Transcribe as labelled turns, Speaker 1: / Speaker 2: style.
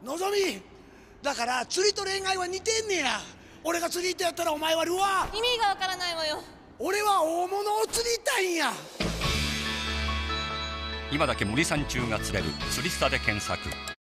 Speaker 1: のぞみ、だから釣りと恋愛は似てんねや。俺が釣り人やったらお前はルアー。
Speaker 2: 意味がわからないわよ。
Speaker 1: 俺は大物を釣りたいんや。
Speaker 3: 今だけ森三中が釣れる釣りスタで検索。